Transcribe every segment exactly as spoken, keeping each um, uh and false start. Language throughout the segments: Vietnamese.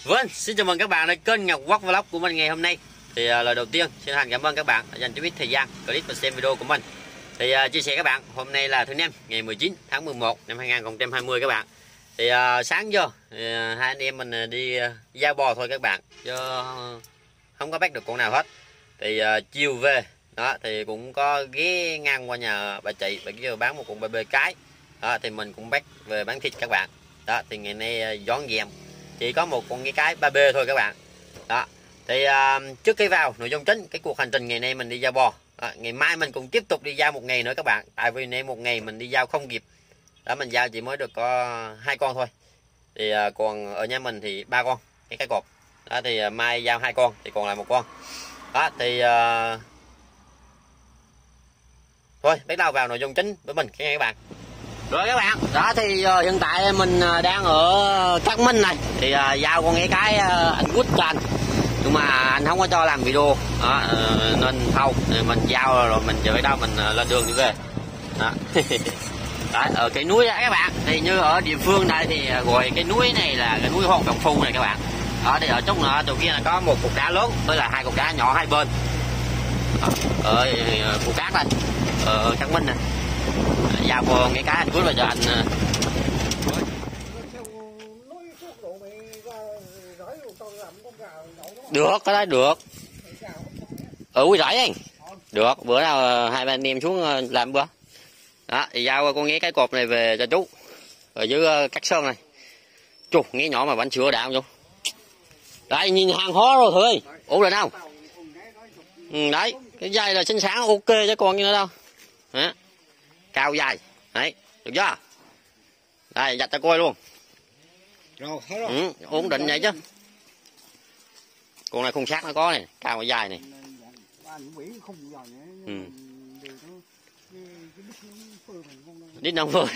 Vâng, xin chào mừng các bạn đến kênh Ngọc Quốc Vlog của mình ngày hôm nay. Thì uh, lời đầu tiên xin thành cảm ơn các bạn đã dành cho ít thời gian click và xem video của mình. Thì uh, chia sẻ các bạn, hôm nay là thứ năm ngày mười chín tháng mười một năm hai nghìn không trăm hai mươi các bạn. Thì uh, sáng giờ thì, uh, hai anh em mình uh, đi uh, giao bò thôi các bạn, chứ uh, không có bắt được con nào hết. Thì uh, chiều về đó thì cũng có ghé ngang qua nhà bà chị, bà kia bán một con bê bê cái. Đó thì mình cũng bắt về bán thịt các bạn. Đó thì ngày nay uh, dọn dẹp chỉ có một con cái cái ba bê thôi các bạn. Đó thì uh, trước khi vào nội dung chính cái cuộc hành trình ngày nay mình đi giao bò, à, ngày mai mình cũng tiếp tục đi giao một ngày nữa các bạn, tại vì nay một ngày mình đi giao không kịp, đó mình giao chỉ mới được có hai con thôi. Thì uh, còn ở nhà mình thì ba con cái cái cột, đó thì uh, mai giao hai con thì còn lại một con. Đó thì uh... thôi bắt đầu vào nội dung chính với mình các bạn. Rồi các bạn, đó thì uh, hiện tại mình uh, đang ở Cát Minh này, thì uh, giao con nghe cái uh, anh Quýt cho anh, nhưng mà anh không có cho làm video đó, uh, nên thôi mình giao rồi mình giờ bắt đầu mình uh, lên đường đi về. Đó. Đó, ở cái núi đó các bạn, thì như ở địa phương này thì uh, gọi cái núi này là cái núi Hòn Đồng Phu này các bạn. Đó thì ở trong đó, đầu kia là có một cục đá lớn với là hai cục đá nhỏ hai bên. Đó, ở uh, Phù Cát đây, ở Cát Minh này. Giao con cái cái anh Quýt vào cho anh. Được, cái đó được. Ừ, rẫy anh. Được, bữa nào hai ba anh em xuống làm bữa. Đó, thì giao con nghe cái cột này về cho chú. Ở dưới Cát Sơn này. Chú, nghe nhỏ mà bánh sữa đạo chú. Đây, nhìn hàng hóa rồi thôi. Ủa là đâu? Ừ, đấy, cái dây là xinh xắn ok chứ còn như nữa đâu. Hả? Cao dài. Đấy, được chưa? Đây, dạch ta coi luôn. Rồi, thấy rồi. Ừ, ổn định vậy chứ. Con này khung sát nó có này, cao và dài này. Ừ. Đít nông phơi.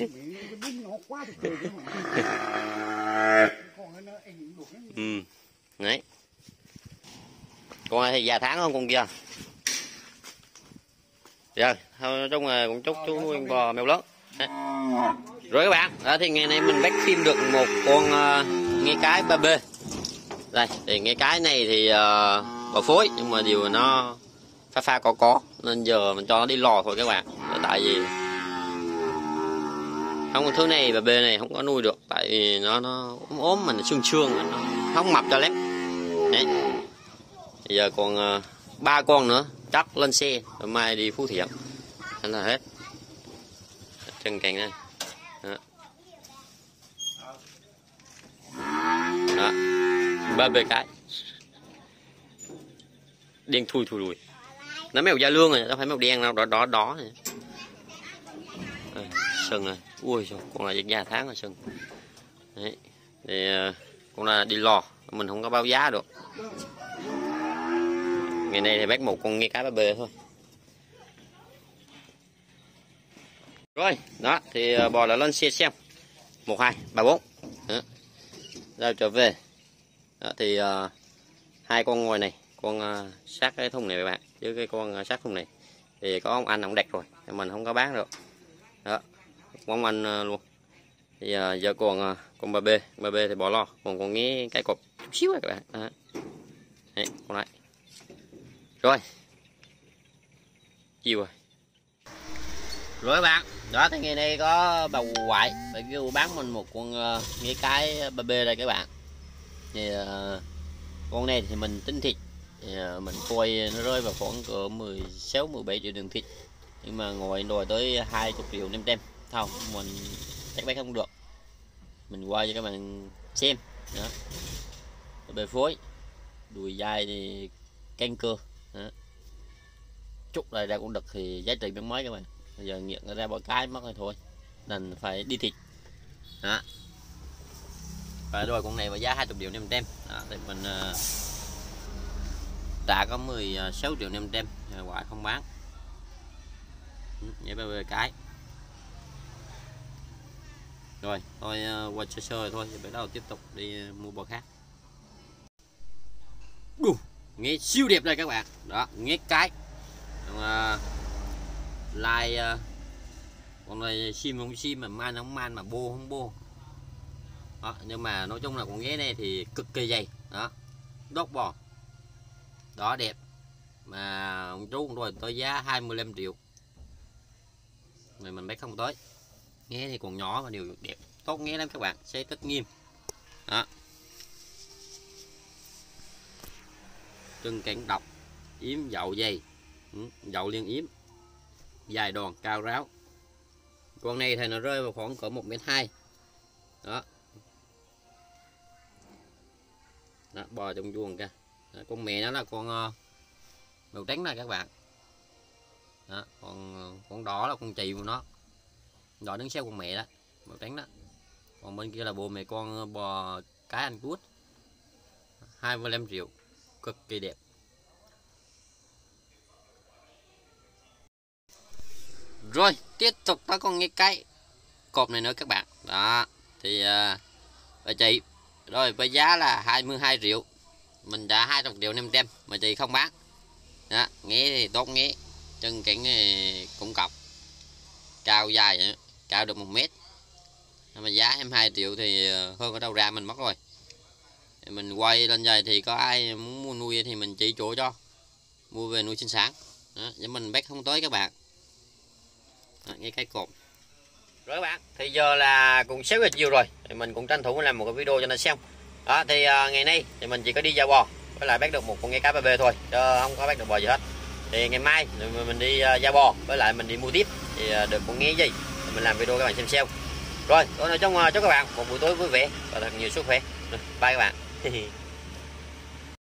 Ừ. Đấy. Con này thì già tháng hơn con kia. Rồi, thôi trong là cũng chúc chú nuôi bò mèo lớn. Đấy. Rồi các bạn, đó thì ngày nay mình bắt phim được một con uh, nghe cái ba bê. Đây, thì nghe cái này thì uh, bò phối, nhưng mà điều nó pha pha có có, nên giờ mình cho nó đi lò thôi các bạn. Tại vì không có thứ này bà bê này không có nuôi được, tại vì nó nó ốm ốm mà nó xương xương, nó không mập cho lắm. Đấy. Bây giờ còn ba uh, con nữa, chắc lên xe rồi mai đi Phú Thiện. Thế là hết. Chân cành này. Đó. Đó. Ba bê cái. Đen thui thui đùi. Nó mèo da lương rồi, nó phải mèo đen đâu, đó đó đó này. À, sừng này. Ui trời, con này da tháng rồi sừng. Đấy. Thì con này đi lò, mình không có báo giá được. Ngày nay thì bắt một con nghe cái ba bê thôi. Rồi, đó thì bò là lên xe xem. một hai ba bốn. Đó. Giao trở về. Đó thì uh, hai con ngoài này, con uh, sát cái thùng này các bạn, với cái con uh, sát thùng này thì có ông anh ông đặt rồi, mình không có bán được. Đó. Ông anh uh, luôn. Thì uh, giờ còn uh, con ba bê, ba bê thì bỏ lo, còn con nghe cái cột chút xíu các bạn. Đó. Đấy, con này. Rồi. Chiều rồi. Rồi các bạn, đó thì ngày nay có bà ngoại, bà kêu bán mình một con uh, nghe cái ba bê đây các bạn. Thì uh, con này thì mình tính thịt thì uh, mình coi nó rơi vào khoảng cỡ mười sáu mười bảy triệu tiền thịt, nhưng mà ngồi đòi tới hai mươi triệu năm trăm không, mình chắc bán không được, mình qua cho các bạn xem. Đó, bề phối đùi dai thì canh cơ. Đó. Chút này ra con đực thì giá trị mấy mấy các bạn, bây giờ nghiện ra bỏ cái mất rồi thôi, nên phải đi thịt. Đó. Và rồi con này với giá hai mươi triệu năm trăm. Đó, thì mình uh, trả có mười sáu triệu năm trăm, quả không bán. Vậy về cái. Rồi, thôi uh, qua sơ sơ thôi, bắt đầu tiếp tục đi uh, mua bò khác. Bù, nghe siêu đẹp đây các bạn. Đó, nghe cái. Uh, like uh, con này sim không sim mà man không man mà bô không bô. đó, nhưng mà nói chung là con nghé này thì cực kỳ dày đó, đốt bò đó, đẹp. Mà ông chú rồi tới giá hai mươi lăm triệu mà mình bán không tới. Nghé thì còn nhỏ mà điều đẹp, tốt nghé lắm các bạn, sẽ rất nghiêm đó. Chân cẳng độc, yếm dậu dày, dậu liên yếm, dài đòn, cao ráo. Con này thì nó rơi vào khoảng cỡ một mét hai đó. Đó, bò trong vuông kìa. Đó, con mẹ nó là con uh, màu trắng nè các bạn. Đó, còn con đỏ là con chị của nó, đỏ đứng sau con mẹ đó, màu trắng đó. Còn bên kia là bồ mẹ con bò cái Anh Quốc, hai mươi lăm triệu, cực kỳ đẹp. Rồi tiếp tục tới con nghe cái cột này nữa các bạn. Đó thì uh, bà chị rồi với giá là hai mươi hai triệu, mình đã hai mươi triệu năm trăm mà chị không bán. Đó, nghe thì tốt nghe, chân cẳng cũng cọc, cao dài nữa, cao được một mét. Mà giá hai mươi hai triệu thì hơn ở đâu ra mình mất rồi. Mình quay lên đây thì có ai muốn mua nuôi thì mình chỉ chỗ cho, mua về nuôi sinh sản. Đó, nhưng mình bắt không tới các bạn. Đó, nghe cái cột. Rồi các bạn, thì giờ là cũng sáu giờ chiều rồi, thì mình cũng tranh thủ làm một cái video cho nó xem. Đó thì uh, ngày nay thì mình chỉ có đi ra bò với lại bắt được một con nghe cá bê bê thôi, chứ không có bắt được bò gì hết. Thì ngày mai mình đi uh, ra bò với lại mình đi mua tiếp thì uh, được con nghe gì thì mình làm video các bạn xem xem. Rồi tôi nói chung uh, chúc các bạn một buổi tối vui vẻ và thật nhiều sức khỏe. Bye các bạn.